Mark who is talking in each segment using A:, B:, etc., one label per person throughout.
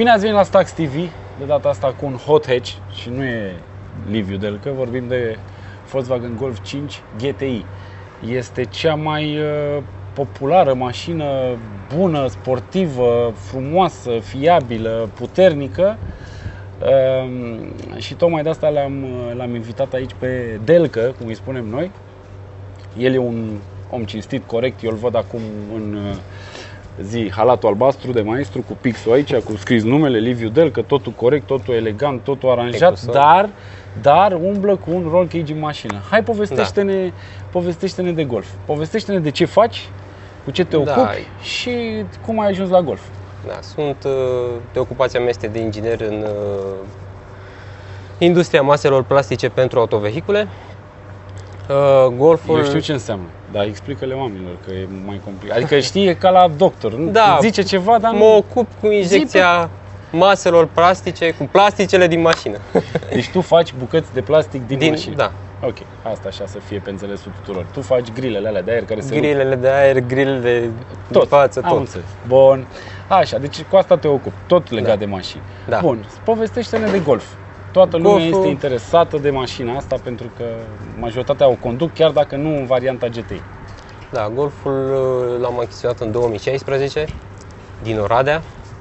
A: Bine ați venit la Stax TV, de data asta cu un hot hatch și nu e Liviu Delcă, vorbim de Volkswagen Golf 5 GTI. Este cea mai populară mașină, bună, sportivă, frumoasă, fiabilă, puternică. Și tocmai de asta l-am invitat aici pe Delcă, cum îi spunem noi. El e un om cinstit, corect, eu îl văd acum în halatul albastru de maestru, cu pixul aici, cu scris numele Liviu Delcă, totul corect, totul elegant, totul aranjat, dar umblă cu un roll cage în mașină. Hai, povestește-ne de golf. Povestește-ne de ce faci, cu ce te ocupi și cum ai ajuns la golf.
B: Da, sunt de ocupația mea este de inginer în industria maselor plastice pentru autovehicule. Golful...
A: Eu știu ce înseamnă, dar explică-le oamenilor că e mai complicat. Adică știi, e ca la doctor, nu?
B: Da,
A: zice ceva, dar
B: mă ocup cu injecția maselor plastice, cu plasticele din mașină.
A: Deci tu faci bucăți de plastic din mașină?
B: Da.
A: Ok, asta așa să fie pe înțelesul tuturor. Tu faci grilele alea de aer care se rup.
B: Grilele de aer, grilele de față, tot.
A: Am înțeles. Bun. Așa, deci cu asta te ocupi, tot legat de mașini.
B: Da.
A: Bun, povestește-ne de golf. Toată lumea este interesată de mașina asta pentru că majoritatea o conduc, chiar dacă nu în varianta GTI.
B: Da, Golful l-am achiziționat în 2016 din Oradea.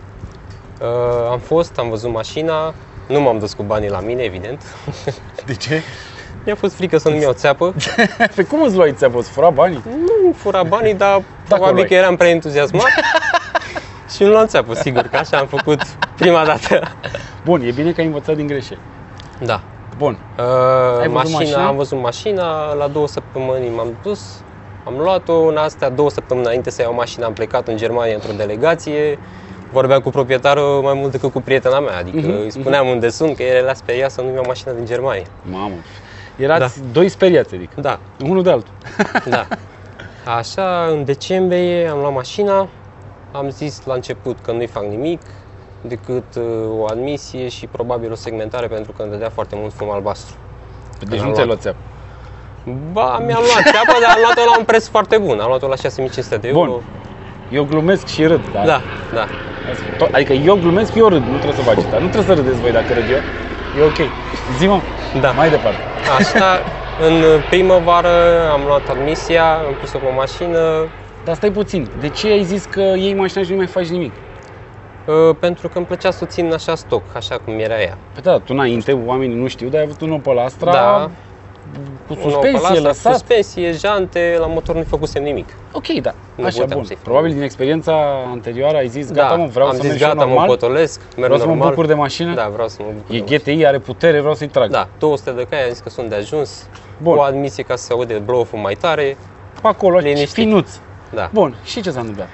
B: Am văzut mașina, nu m-am dus cu banii la mine, evident.
A: De ce?
B: Mi-a fost frică să nu-mi iau țeapă.
A: Pe cum îți luai țeapă? Îți fura banii?
B: Nu fura banii, dar probabil că eram prea entuziasmat. Și nu luam țeapă, sigur, că așa am făcut prima dată.
A: Bun, e bine că ai învățat din greșeli.
B: Da.
A: Bun.
B: Am văzut mașina, la 2 săptămâni m-am dus, am luat-o, în astea 2 săptămâni înainte să iau mașina, am plecat în Germania într-o delegație. Vorbeam cu proprietarul mai mult decât cu prietena mea, adică îi spuneam unde sunt, că el era speriat să nu-mi iau mașina din Germania.
A: Mamă, erați doi speriați, adică?
B: Da.
A: Unul de altul.
B: Da. Așa, în decembrie am luat mașina, am zis la început că nu-i fac nimic decât o admisie și probabil o segmentare pentru că îmi dădea foarte mult fum albastru.
A: Deci nu ți-ai luat țeapă?
B: Ba, mi-am luat țeapă, dar am luat-o la un preț foarte bun, am luat-o la 6500 de euro.
A: Bun. Eu glumesc și râd, da?
B: Da, da.
A: Adică eu glumesc, eu râd, nu trebuie să faci asta. Nu trebuie să râdeți voi dacă râd eu. E ok. Zi-mă, mai departe.
B: Așa, în primăvară am luat admisia, am pus-o pe mașină.
A: Dar stai puțin, de ce ai zis că iei mașina și nu mai faci nimic?
B: Pentru că îmi plăcea să o țin așa stoc, așa cum era ea.
A: Păi da, tu înainte, oamenii nu știu, dar ai avut un Opel Astra cu suspensie lăsat.
B: Suspensie, jante, la motor nu-i făcusem nimic.
A: Ok, da, așa, bun. Probabil din experiența anterioară ai zis, gata mă, vreau să merg
B: gata,
A: normal.
B: mă potolesc, merg
A: vreau
B: normal.
A: Să mă bucur de mașină?
B: Da, vreau să mă bucur
A: de GTI, are putere, vreau să-i trag.
B: Da, 200 de cai, am zis că sunt de ajuns.
A: Bun.
B: Cu admisie ca să se aude blow-ul mai tare.
A: Pe acolo, finuț.
B: Da.
A: Bun, și ce s-a întâmplat?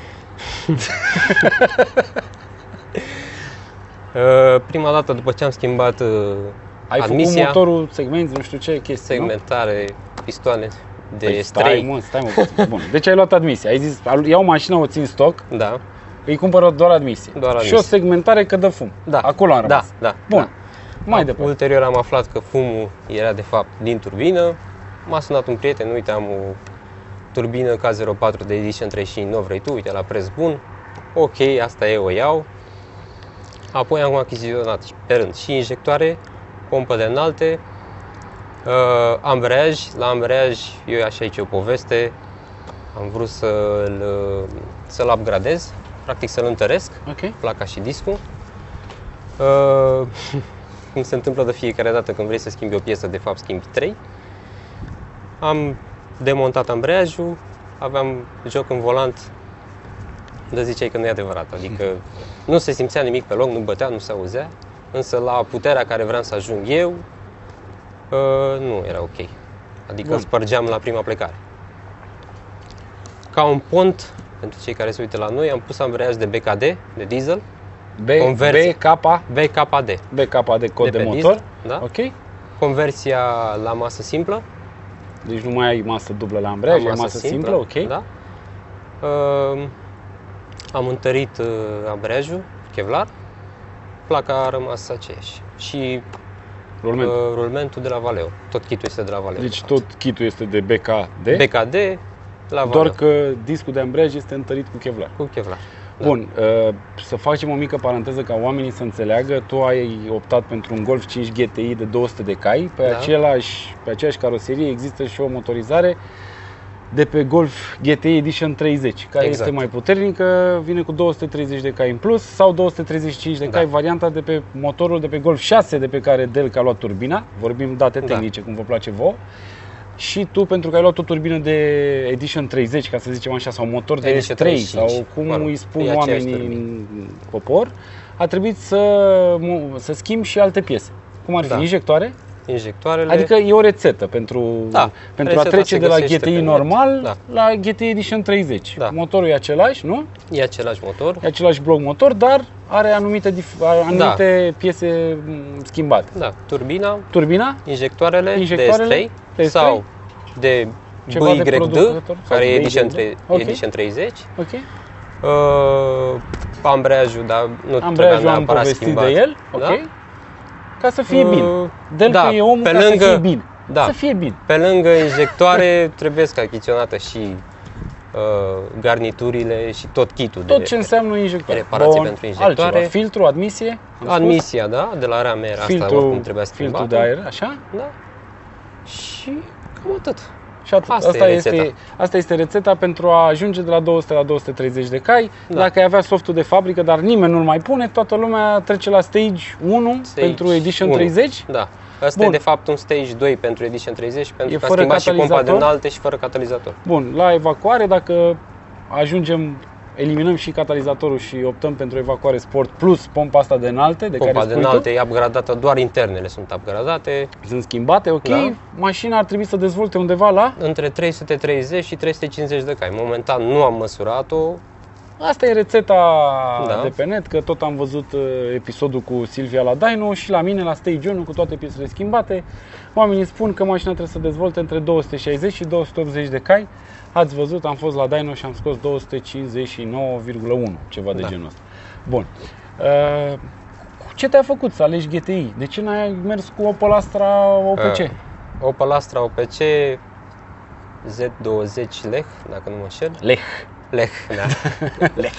B: Prima dată după ce am schimbat
A: ai
B: admisia,
A: făcut motorul, segment, nu știu ce chestii,
B: segmentare, pistoane de
A: păi
B: stray.
A: Stai mă, bun. Deci ai luat admisia, ai zis, iau mașina, o țin stoc,
B: da.
A: Îi cumpără doar admisie. Și o segmentare că dă fum.
B: Da.
A: Acolo am rămas.
B: Da.
A: Bun.
B: Da.
A: Mai departe.
B: Ulterior am aflat că fumul era de fapt din turbină. M-a sunat un prieten, uite, am o turbină K04 de Edition 35, nu vrei tu, uite, la preț bun. Ok, asta e, o iau. Apoi am achiziționat pe rând și injectoare, pompă de înalte, ambreiaj. La ambreiaj, eu așa aici o poveste, am vrut să-l upgradez, practic să-l întăresc, placa și discul. Cum se întâmplă de fiecare dată când vrei să schimbi o piesă, de fapt schimbi 3. Am demontat ambreiajul, aveam joc în volant, dar ziceai că nu e adevărat, adică nu se simțea nimic pe loc, nu bătea, nu se auzea, însă la puterea care vreau să ajung eu, nu era ok, adică spărgeam la prima plecare. Ca un pont, pentru cei care se uită la noi, am pus ambreiaj de BKD, de diesel,
A: BKD, cod de motor,
B: diesel, da?
A: ok.
B: Conversia la masă simplă.
A: Deci nu mai ai masă dublă la ambreiaj, ai masă simplă, ok.
B: Da. Am întărit ambreiajul, Kevlar, placa a rămas aceeași și rulmentul de la Valeo, tot kitul este de la Valeo.
A: Deci tot kitul este de BKD?
B: BKD la Valeo.
A: Doar că discul de ambreiaj este întărit cu Kevlar.
B: Cu Kevlar.
A: Bun, să facem o mică paranteză ca oamenii să înțeleagă. Tu ai optat pentru un Golf 5 GTI de 200 de cai. Pe aceeași caroserie există și o motorizare de pe Golf GTI Edition 30, care este mai puternică, vine cu 230 de cai în plus sau 235 de cai, varianta de pe motorul de pe Golf 6 de pe care Delca a luat turbina. Vorbim date tehnice, cum vă place vouă. Și tu, pentru că ai luat o turbină de Edition 30, ca să zicem așa, sau motor de S3 sau cum îi spun oamenii în popor, a trebuit să schimbi și alte piese. Cum ar fi injectoare?
B: Injectoarele.
A: Adică e o rețetă pentru a trece de la GTI normal la GTI Edition 30. Motorul e același, nu?
B: E același motor.
A: E același bloc motor, dar are anumite piese schimbate.
B: Da, turbina, injectoarele de S3 sau de BYD, care e Edition 30.
A: Ok.
B: Ambreiajul, dar nu
A: Ambreiajul am povestit de el, ca să fie bine. Delca e omul ca să fie bine. Să fie bine.
B: Pe lângă injectoare trebuie achiziționată și garniturile și tot kitul
A: tot ce înseamnă injectoare.
B: Reparații pentru injectoare.
A: Altceva. Filtru, admisie.
B: Admisia, de la ram aer, asta oricum trebuia schimbat.
A: Filtrul de aer, așa?
B: Da. Și cam atât.
A: Și atât. Asta este rețeta pentru a ajunge de la 200 la 230 de cai. Dacă ai avea softul de fabrică, dar nimeni nu-l mai pune, toată lumea trece la Stage 1 pentru Edition 30.
B: Da. Asta e de fapt un Stage 2 pentru Edition 30, pentru că a schimbat și pompa de înalte și fără catalizator.
A: Bun, la evacuare, dacă eliminăm și catalizatorul și optăm pentru evacuare Sport plus pompa asta de înalte,
B: pompa de înalte e upgradată, doar internele sunt upgradate.
A: Sunt schimbate, ok. Mașina ar trebui să dezvolte undeva la?
B: Între 330 și 350 de cai. Momentan nu am măsurat-o.
A: Asta e rețeta de pe net, că tot am văzut episodul cu Silvia la Dyno și la mine la Stage 1 cu toate piesele schimbate. Oamenii spun că mașina trebuie să dezvolte între 260 și 280 de cai. Ați văzut, am fost la Dyno și am scos 259,1, ceva de genul ăsta. Bun. Ce te-a făcut să alegi GTI? De ce n-ai mers cu Opel Astra OPC?
B: Opel Astra OPC Z20 Lech, dacă nu mă înșel. Lech, da.
A: Lech.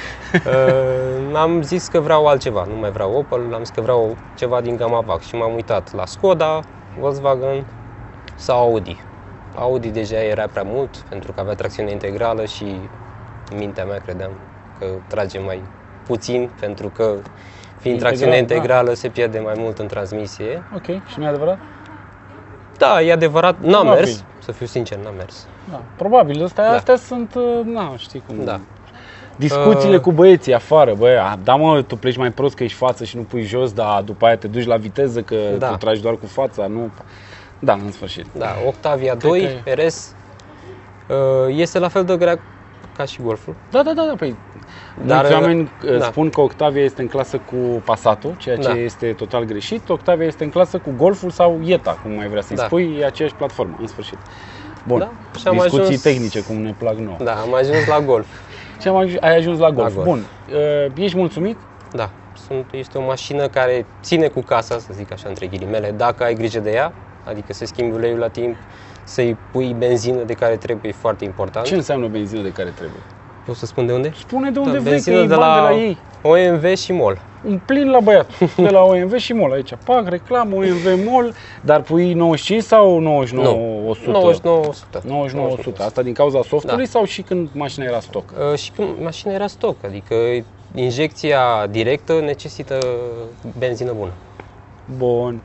B: Am zis că vreau altceva, nu mai vreau Opel, am zis că vreau ceva din gama VAG și m-am uitat la Skoda, Volkswagen sau Audi. Audi deja era prea mult pentru că avea tracțiune integrală și în mintea mea credeam că trage mai puțin pentru că fiind tracțiune integrală se pierde mai mult în transmisie.
A: Ok, și nu e adevărat?
B: Da, e adevărat, n-a mers, să fiu sincer, n-a mers.
A: Da, probabil, astea sunt, știi cum... Discuțiile cu băieții afară, tu pleci mai prost că ești față și nu pui jos, dar după aia te duci la viteză că tu tragi doar cu fața, nu... Da, în sfârșit.
B: Da, Octavia 2 RS este la fel de grea ca și Golful.
A: Da, păi... Dar oameni spun că Octavia este în clasă cu Passatul, ceea ce este total greșit. Octavia este în clasă cu Golful sau Jetta, cum mai vrea să-i spui, e aceeași platformă, în sfârșit. Bun, discuții tehnice, cum ne plac nouă.
B: Da, am ajuns la Golf.
A: Ai ajuns la Golf. Bun, ești mulțumit?
B: Da, este o mașină care ține cu casa, să zic așa, între ghilimele, dacă ai grijă de ea, adică să schimbi uleiul la timp, să-i pui benzină de care trebuie, e foarte important.
A: Ce înseamnă benzină de care trebuie?
B: Pot să spun de unde?
A: Spune de unde vrei, că iei bani de la ei.
B: OMV și MOL.
A: Un plin la băiat, de la OMV și MOL aici. Pac, reclamă, OMV, MOL, dar pui 95 sau 99 100?
B: 99 100.
A: 99 100. Asta din cauza softului sau și când mașina era stoc?
B: Și când mașina era stoc, adică injecția directă necesită benzină bună.
A: Bun.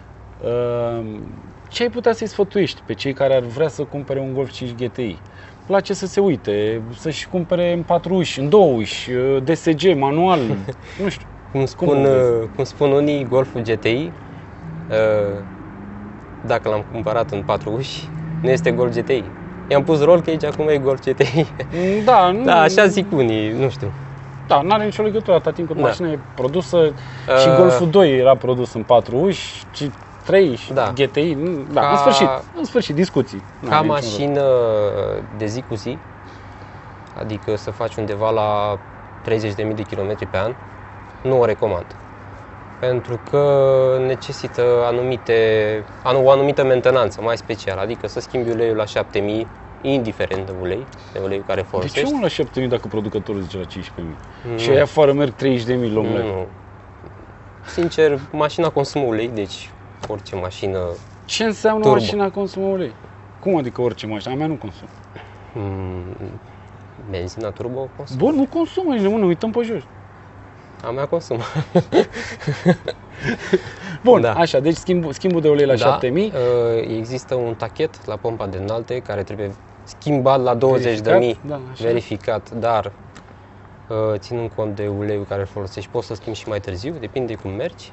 A: Ce ai putea să-i sfătuiești pe cei care ar vrea să cumpere un Golf 5 GTI? La ce să se uite, să-și cumpere în 4 uși, în 2 uși, DSG, manual, nu știu.
B: Cum spun unii, Golful GTI, dacă l-am cumpărat în 4 uși, nu este Golf GTI. I-am pus roll cage, acum e Golf GTI. Da, așa zic unii, nu știu.
A: Da, n-are nicio legătură atâta timp cât mașina e produsă și Golful 2 era produs în 4 uși, 3 și GTI, în sfârșit, discuții.
B: Ca mașină de zi cu zi, adică să faci undeva la 30.000 de km pe an, nu o recomand. Pentru că necesită o anumită mentenanță mai specială, adică să schimbi uleiul la 7.000 indiferent de ulei care
A: De ce
B: folosești.
A: mă la 7.000 dacă producătorul zice la 15.000? Și aia afară merg 30.000 la omlet.
B: Nu. Sincer, mașina consumă ulei, deci orice mașină.
A: Ce înseamnă
B: Turbo.
A: mașina consumă ulei? Cum adică orice mașină? A mea nu consumă.
B: Benzina turbo consumă.
A: Bun, nu consumă, ești nebun, ne uităm pe jos.
B: A mea consumă.
A: Bun,
B: Da.
A: așa, deci schimbul de ulei la 7.000.
B: Există un tachet la pompa de înalte care trebuie schimbat la 20.000,
A: Da, așa.
B: verificat, dar ținând cont de uleiul care îl folosești, poți să schimbi și mai târziu, depinde cum mergi.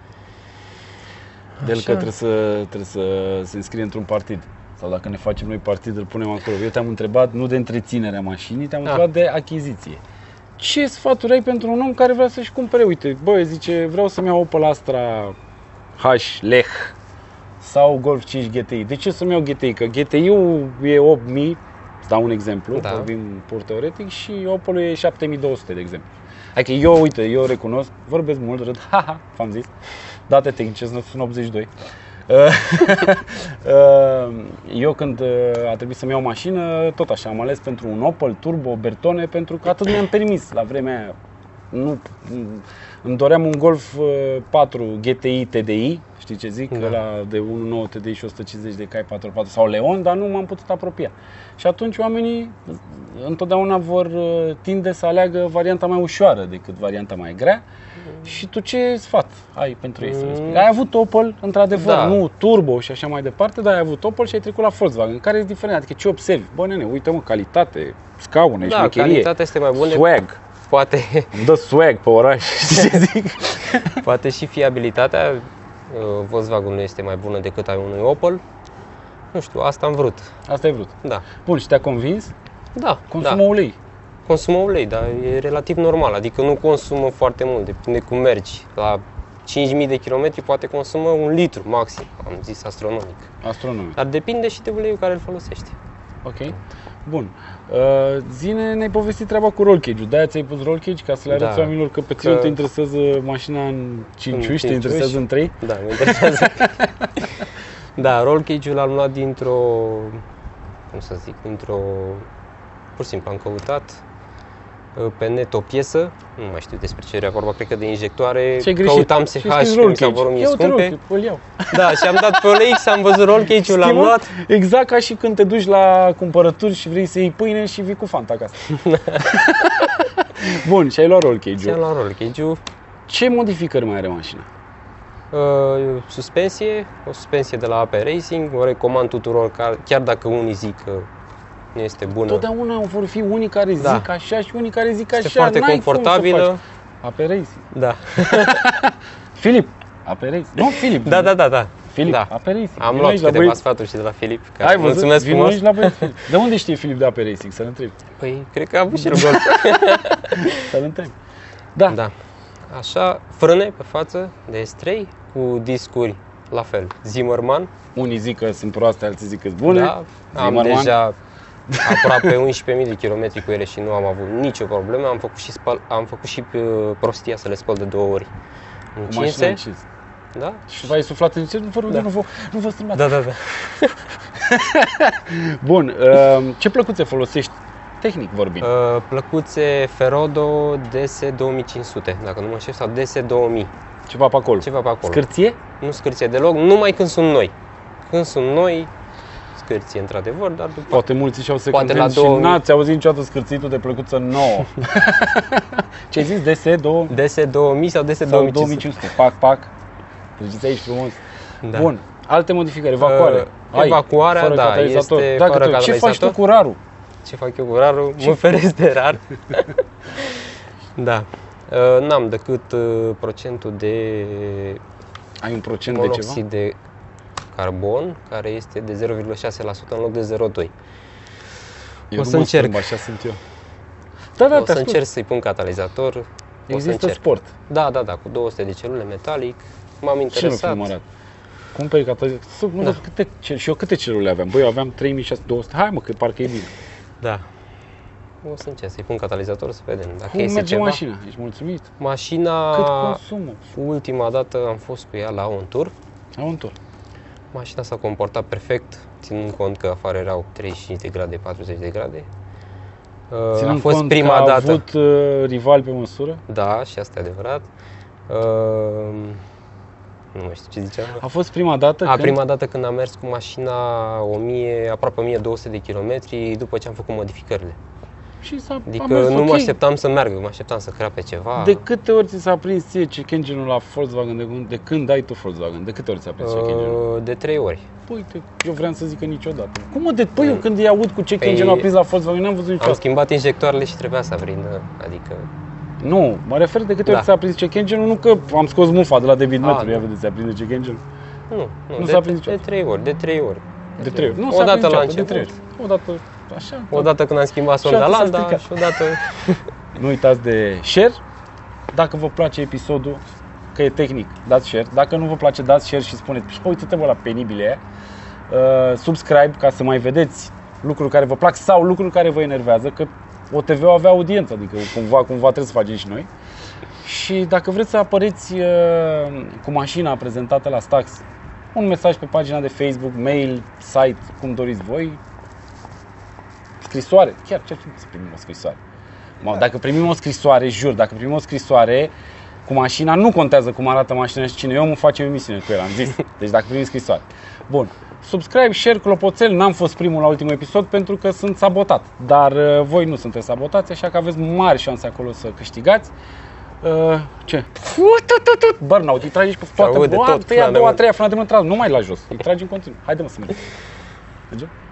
A: Del că
B: Așa.
A: trebuie să se înscrie într-un partid. Sau dacă ne facem noi partid, îl punem acolo. Eu te-am întrebat nu de întreținerea mașinii, te-am întrebat de achiziție. Ce sfaturi ai pentru un om care vrea să-și cumpere? Uite, băi, zice, vreau să-mi iau Opel Astra H Lech sau Golf 5 GTI. De ce să-mi iau GTI? Că GTI-ul e 8.000, îți dau un exemplu,
B: Da.
A: vorbim pur teoretic, și Opel-ul e 7.200, de exemplu. Adică eu, uite, eu recunosc, vorbesc mult, râd, haha, v-am zis, date tehnice, sunt 82. Eu când a trebuit să-mi iau o mașină, tot așa, am ales pentru un Opel Turbo Bertone, pentru că atât mi-am permis la vremea aia. Nu, îmi doream un Golf 4 GTI TDI, știi ce zic?
B: Da.
A: Ăla de 1.9 TDI și 150 de cai 4x4 sau Leon, dar nu m-am putut apropia. Și atunci oamenii întotdeauna vor tinde să aleagă varianta mai ușoară decât varianta mai grea. Și tu ce sfat ai pentru ei să le spui? Ai avut Opel, într-adevăr,
B: Da.
A: nu turbo și așa mai departe, dar ai avut Opel și ai trecut la Volkswagen. Care e diferența? Adică ce observi? Bă, nene, uite-mă, calitate, scaune,
B: Da,
A: șmecherie,
B: calitatea este mai bună.
A: swag.
B: Poate,
A: Îmi dă swag pe oraș, știi ce zic?
B: poate și fiabilitatea Volkswagen-ului este mai bună decât a unui Opel. Nu știu, asta am vrut.
A: Asta ai vrut.
B: Da.
A: Bun, și te-a convins?
B: Da,
A: Consumă
B: da.
A: ulei.
B: Consumă ulei, dar e relativ normal, adică nu consumă foarte mult, depinde cum mergi. La 5.000 de kilometri poate consumă 1 litru maxim, am zis astronomic.
A: Astronomic.
B: Dar depinde și de uleiul care îl folosești.
A: Ok. Bun. Zine, ne-ai povestit treaba cu roll cage-ul. De-aia ți-ai pus roll cage ca să le arăți
B: Da.
A: oamenilor că pe tine
B: Că-
A: te interesează mașina în 5 uși, te
B: 5
A: interesează
B: uși.
A: în 3.
B: Da, mă interesează. Da, roll cage-ul l-am luat dintr-o, cum să zic, pur și simplu am căutat pe net o piesă, nu mai știu despre ce era vorba, cred că de injectoare,
A: Ce-ai greșit?
B: căutam
A: Și
B: SH,
A: scris
B: că
A: roll
B: mi s-a
A: cage.
B: părut mie
A: Ia uite roll
B: scumpe.
A: cage, îl iau.
B: Da, și am dat pe OLX, am văzut roll cage-ul, l-am
A: Schimbă?
B: luat.
A: Exact ca și când te duci la cumpărături și vrei să iei pâine și vii cu Fanta acasă. Bun, și ai luat roll
B: Ți-am
A: cage-ul.
B: luat roll cage-ul.
A: Ce modificări mai are mașina?
B: Suspensie, o suspensie de la AP Racing, o recomand tuturor, chiar dacă unii zic că nu este bună.
A: Totdeauna vor fi unii care
B: Da.
A: zic așa și unii care zic
B: Este
A: așa.
B: foarte
A: n-ai cum să
B: confortabilă.
A: faci. AP Racing.
B: Da.
A: Filip, AP Racing. Nu, Filip.
B: Da.
A: Filip,
B: Da.
A: AP Racing.
B: Am
A: Vino
B: luat
A: aici la
B: câteva
A: băieți.
B: sfaturi și de la Filip.
A: Ai văzut?
B: Mulțumesc
A: Vino
B: frumos.
A: aici la băieți. Filip. De unde știe Filip de AP Racing? Să-l întreb.
B: Păi, cred că a avut și el gol.
A: Să-l întreb. Da.
B: Da. Așa, frâne pe față de S3 cu discuri la fel. Zimmermann.
A: Unii zic că sunt proaste, alții zic că sunt bune.
B: Da, am
A: Zimmermann.
B: deja aproape 11.000 de kilometri cu ele și nu am avut nicio problemă. Am făcut și prostia să le spăl de 2 ori.
A: Cu mașina
B: Încinse.
A: încins.
B: Da?
A: Și v-ai suflat în cer? Nu vă rog,
B: Da.
A: nu vă strâmbați.
B: Da.
A: Bun, ce plăcuțe folosești, tehnic vorbind?
B: Plăcuțe Ferodo DS2500, dacă nu mă înșel, sau DS2000.
A: Ceva pe acolo.
B: Ceva pe acolo.
A: Scârție?
B: Nu scârție deloc, numai când sunt noi. Când sunt noi, scârție într-adevăr, dar după...
A: Poate mulți și-au
B: Poate
A: secund
B: la
A: hand și
B: 2000.
A: n-ați auzit niciodată scârțitul de plăcuță nouă. Ce ai zis? DS2
B: DS2000 sau
A: sau
B: DS2500.
A: 2500? Pac. Treceți aici frumos.
B: Da.
A: Bun. Alte modificări, evacuare.
B: Evacuarea,
A: fără
B: da,
A: catalizator.
B: este
A: Dacă
B: fără
A: ce faci tu
B: catalizator.
A: cu rarul?
B: Ce fac eu cu rarul? Mă feresc de rar. Da. N-am decât procentul de
A: Ai un procent de ceva?
B: monoxid de carbon, care este de 0,6% în loc de 0,2%.
A: Eu
B: O
A: nu
B: să
A: mă
B: încerc.
A: strâmb, așa sunt eu. Da,
B: O
A: te
B: să
A: ascult.
B: încerc să-i pun catalizator. O să
A: Există
B: încerc.
A: sport.
B: Da, cu 200 de celule metalic. M-am
A: Ce nu
B: interesat.
A: filmat? Cumperi catalizator. Nu văd și eu câte celule aveam? Băi, eu aveam 3600. Hai mă, că parcă e bine.
B: Da. O să încerc să-i pun catalizator să vedem dacă
A: Cum
B: este
A: merge
B: ceva.
A: mașina? Ești mulțumit?
B: Mașina,
A: Cât consumă?
B: ultima dată am fost cu ea la un tur.
A: Am un tur.
B: Mașina s-a comportat perfect, ținând cont că afară erau 35 de grade, 40 de grade.
A: Ținând
B: a fost
A: cont
B: prima
A: că a
B: dată.
A: avut rival pe măsură?
B: Da, și asta e adevărat. Nu mai știu ce ziceam.
A: A fost prima dată când...
B: Prima dată când am mers cu mașina aproape 1200 de kilometri după ce am făcut modificările.
A: Și a
B: Adică
A: mers
B: nu
A: ok.
B: mă așteptam să meargă, mă așteptam să crape ceva.
A: De câte ori ți s-a prins ție check engine-ul la Volkswagen de când ai tu Volkswagen? De câte ori ți-a prins check engine-ul?
B: De 3 ori.
A: Uite, eu vreau să zic că niciodată. Cum mă, păi eu când îi aud cu check
B: Păi,
A: engine-ul aprins la Volkswagen, n-am văzut
B: Am
A: niciodată.
B: schimbat injectoarele și trebuia să aprindă, adică...
A: Nu, mă refer de câte ori
B: Da.
A: ți-a prins check engine-ul, nu că am scos mufa de la debit metru,
B: nu.
A: ia vedeți, ți-a prins check engine-ul.
B: Nu
A: s-a prins
B: de
A: niciodată.
B: 3 ori, de 3 ori.
A: De 3 ori. Nu
B: O
A: s-a
B: dată
A: prins
B: la
A: niciodată, de 3
B: început.
A: ori. O dată, așa.
B: O dată când am schimbat
A: Și
B: sonda
A: atât s-a
B: Landa
A: stricat.
B: și o dată...
A: Nu uitați de share. Dacă vă place episodul, că e tehnic, dați share. Dacă nu vă place, dați share și spuneți, uite-te bă la penibile aia. Subscribe ca să mai vedeți lucruri care vă plac sau lucruri care vă enervează, că OTV avea audiență, adică cumva trebuie să facem și noi. Și dacă vreți să apăreți cu mașina prezentată la Stax, un mesaj pe pagina de Facebook, mail, site, cum doriți voi, scrisoare, chiar ce să primim o scrisoare. Dacă primim o scrisoare, jur, dacă primim o scrisoare cu mașina, nu contează cum arată mașina și cine e omul, facem emisiune cu el, am zis. Deci dacă primim scrisoare. Bun. Subscribe, share, clopoțel, n-am fost primul la ultimul episod pentru că sunt sabotat. Dar voi nu sunteți sabotați, așa că aveți mari șanse acolo să câștigați. Ce? Burnout, îi tragi pe toată,
B: aude tot,
A: tăia a
B: frate,
A: doua, a
B: mă.
A: treia frână de mână, nu mai la jos, îi tragi în continuu. Haide mă să mergem. Mergem?